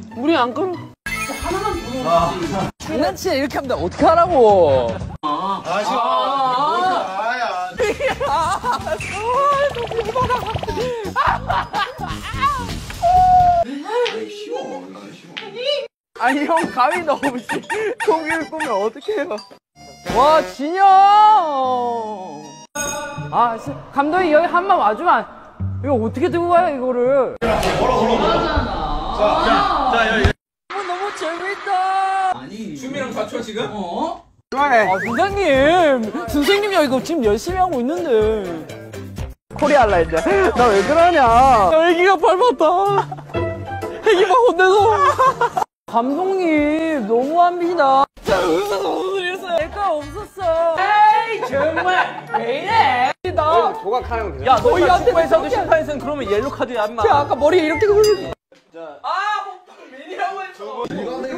우리 안 끊어. 하나만 더 넣었지. 장난치냐 이렇게 하면 어떻게 하라고. 아니 형 가위 넣으면 고기를 꾸면 어떡해요. 와 진영. 아 감독님 여기 한 번 와주면 안... 이거 어떻게 들고 가요 이거를. 너무 재밌다. 아니. 춤이랑 다춰 지금? 어? 아 선생님 야 이거 지금 열심히 하고 있는데. 코리 할라 이제. 나 왜 그러냐. 애기가 밟았다. 애기 막 혼내서. 감독님 너무합니다. 내가 없었어. 에이 정말 왜 이래. 나 조각하는 거. 야 너희한테 축구에서도 심판에서는 그러면 옐로 카드야 인마. 아까 머리 이렇게 굴르지. 아 미니라고 했어.